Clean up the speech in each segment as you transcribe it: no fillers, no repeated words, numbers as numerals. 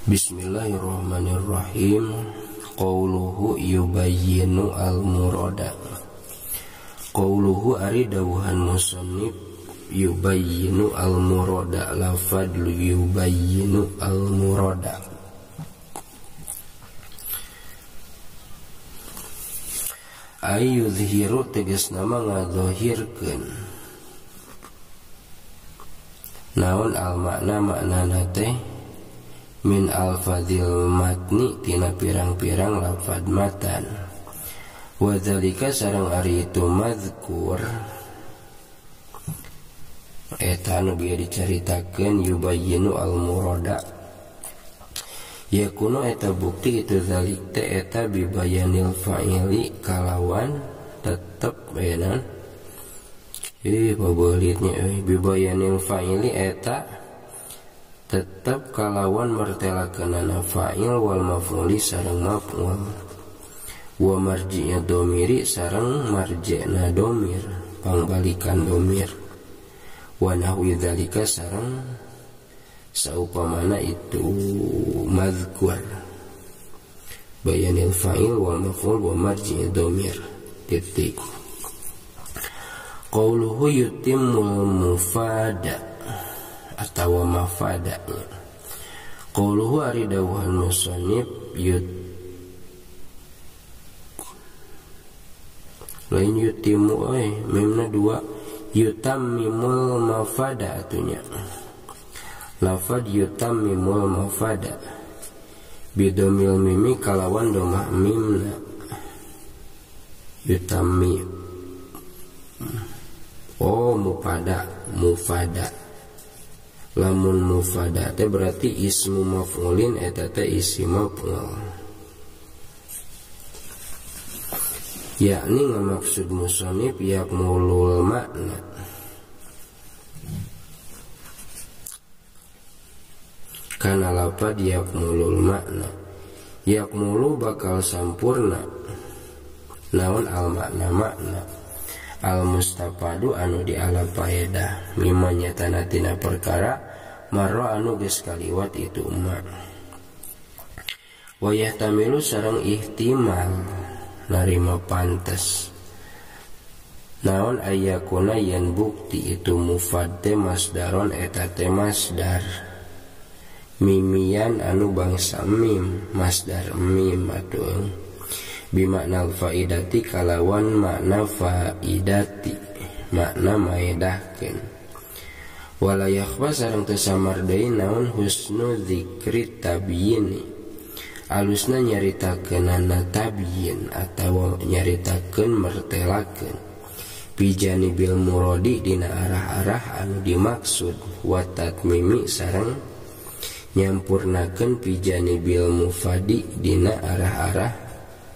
Bismillahirrahmanirrahim. Qauluhu yubayyinu al-murada. Qauluhu ari dawuhan musannif yubayyinu al-murada, lafad yubayyinu al-murada. Ayyudhiru tegas nama ngadzohirkeun naon al-makna maknana teh min al-fadil matni tina pirang-pirang lafad matan. Wadzalika sareng ari itu mazkur eta anu bieu dicaritakeun yubayyinu al-murada yakunu eta bukti itu zalik teh eta bibayanil fa'ili kalawan tetep enan pabelitnya bibayanil fa'ili eta tetap kalawan mertelakeunana fa'il wal maf'uli sareng maf'ul wa marji'nya domiri sareng marji'na domir pangbalikan domir wa nahwi dzalika sareng saupamana itu mazkur bayanil fa'il wal maf'ul wa marji'nya domir titik. Qauluhu yutimmul mufada atau mafadanya. Qauluhu ari dawuhan musannif lain yutimu mimna dua yutammimul mafada atunya lafad yutammimul mafada bidomil mimi kalawan domah mimna yutammi mufada lamun mufada teh berarti ismu maf'ulin eta teh isim maf'ul, yakni ngamaksud musannif yakmulul makna kana lafad yakmulul makna yakmulu bakal sampurna naon al makna makna al mustafadu anu diala paedah mimanya tanatina perkara marro anu geus kaliwat itu umat wayah tamilu sareng ihtimal narima pantes naon ayakuna yen bukti itu mufad teh masdaron eta teh masdar mimian anu bangsa mim masdar mim atuh bimakna faidati kalawan makna faidati makna maedahkeun wala yakhfa sareng teu samar deui naon husnu dzikri tabyini alusna nyaritakeunana tabyin atawa nyaritakeun mertelakeun bijanibil muradi dina arah-arah anu dimaksud wa tatmimi sareng nyampurnakeun bijanibil mufadi dina arah-arah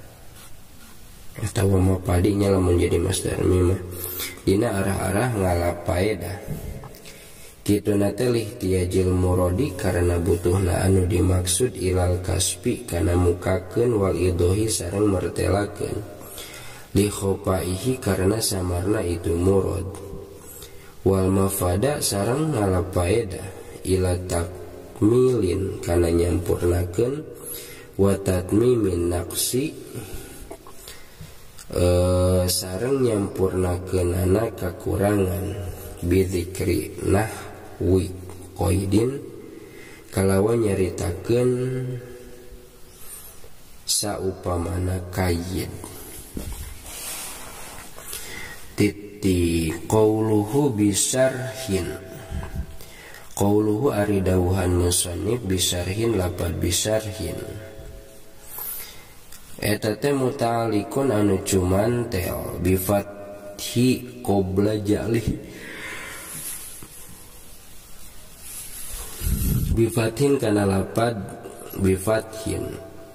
atau mapadinya lamun jadi masdar mimah dina arah-arah ngalapaedah kitu natelih tiajil muradi karena butuhna anu dimaksud ilal kasbi kana mukakeun wal idohi sareng mertelakeun li khopaihi karena samarna itu murad wal mafada sareng ngalapaedah ila takmilin kana nyampurnakeun wa tatmimin naqsi sareng nyampurnakeunana kakurangan bidzikri nahwi qaidin kalawan nyaritakeun saupamana qaid titi qauluhu bisarhin qauluhu ari dawuhan musannif bisarhin lapad bisarhin eta teh muta'alliqun anu cumantel bi fathi qabla jalih bi fathin kana lapad bi fathin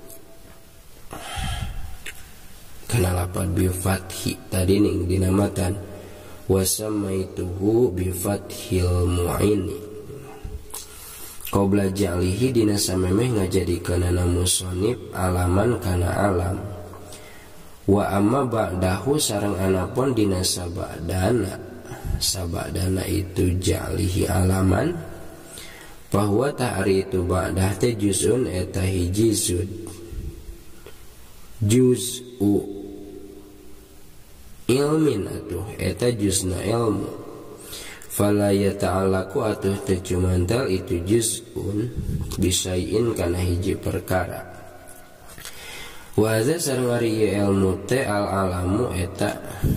kana lapad bi fathi tadi ning dinamatan wasamaituhu bi fathil mu'ini qabla ja'lihi dina samemeh ngajadikeunana musannif alaman kana alam wa amma ba'dahu sareng anapun dina sabadana itu ja'lihi alaman bahwa ta'ari itu ba'dah teh juz'un eta hiji juz'u ilmin atuh eta juzna ilmu. Fala yata'alaku atuh teh cumantel itu juz'un bisain kana hiji perkara. Wa hadza sareng ari ilmu teh al alamu eta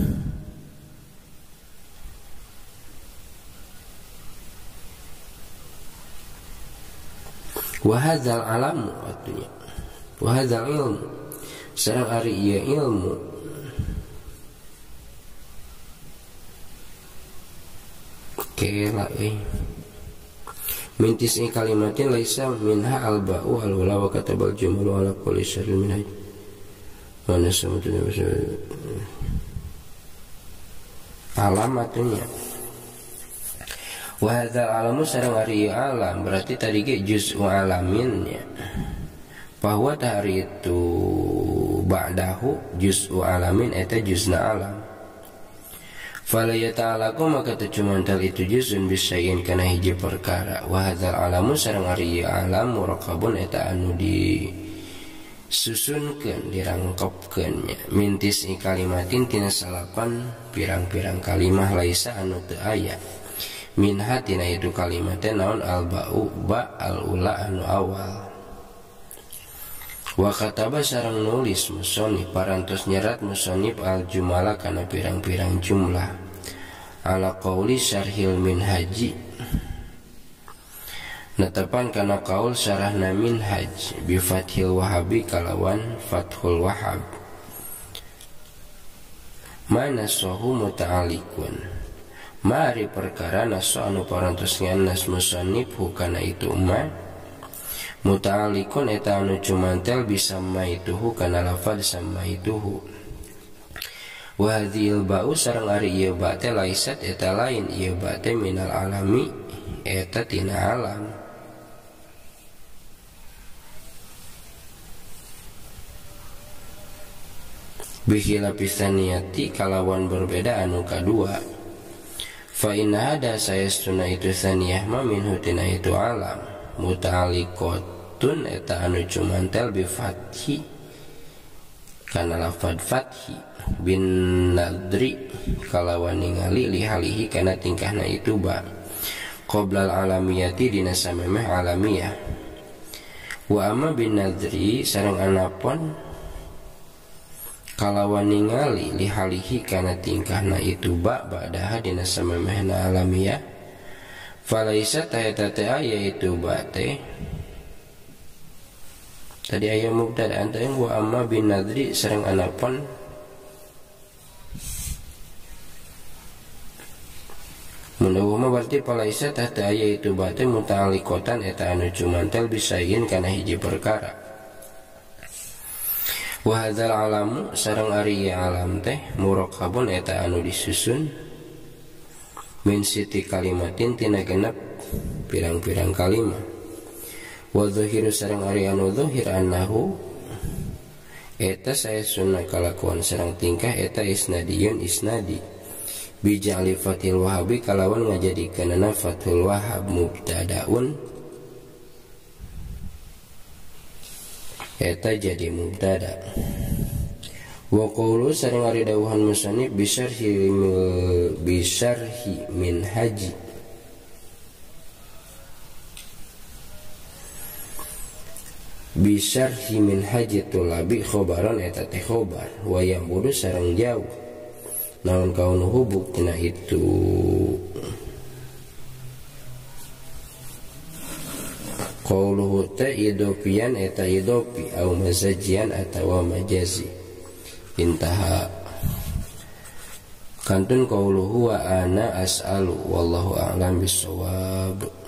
wa hadzal alamu artinya wa hadzal ilmu sareng ari ieu ilmu kela mintis ini kalimatin laisa minha alba'u al-ula wa katabal jumhur ala kulli syarrin minha mana sebetulnya alamatnya. Wa hadzal alamu sareng ari alam berarti tadi ge juz'u alaminnya, bahwa dari itu ba'dahu juz'u alamin eta juzna alam. Fala yata'alaku maka tecumantal itu juz'un bisayin kana hiji perkara. Wa hadzal alamu sareng ari alam murakabun eta anu disusunkeun dirangkepkeunnya mintis kalimatin tina salapan pirang-pirang kalimah laisa anu teu aya minha tina itu kalimatnya naon al-ba'u ba al-ula anu awal. Wa kataba sareng nulis musonif parantos nyerat musonif al-jumala kana pirang-pirang jumlah ala qauli syarhil minhaji natapan kana qaul syarahna minhaj bi fathil wahabi kalawan fathul wahab mana sohu muta'alikun mari perkara naso anu parantos ngannas musannif hukana itu ma muta'alikun eta anu cumantel bisa maituhu kana lafaz samaituhu. Wa hadhil ba'u sareng ari ieu ba teh laisat eta lain ieu ba teh minal alami eta tina alam. Bihilafis saniyati kalawan berbeda anu kadua. Fa inna hada sayastuna itu saniyah ma minhu tina itu alam muta'alikotun eta anu cumantel bi fathi kana lafad fathi bin nadri kalawan ningali lihalihi kana tingkahna itu ba qoblal alamiyati dina samemeh alamiyah. Wa amma bin nadri sareng anapun kalawan ningali lihalihi kana tingkahna itu ba'daha dina samemehna alamiah falaisa ta'eta aya itu ba'te tadi aya mubtada antara wa amma bin nadri sareng anapun munawama berarti falaisa ta'eta aya itu ba'te muta'alikotan eta anu cumantel bisayin kana hiji perkara. Wa hadzal alamu sareng ari alam teh murakabun eta anu disusun min siti kalimatin tina genep pirang-pirang kalimah. Wa dhahiru sareng ari anu dhahir annahu eta saya sunnah kalakuan sareng tingkah eta isnadiyun isnadi bija'li fathil wahabi kalawan ngajadikeunna fathul wahab mubtadaun eta jadi mubtada. Wa qawlu sareng ari dawuhan musannif bisarhi minhaji bisarhi minhaji tulabi khobaron eta teh khobar wa yabudu sareng jauh naon kaunuhu buktina itu qauluhu ta idopian eta idopi au mazajian atawa majazi intaha kantun qauluhu wa ana as'alu wallahu a'lam bissawab.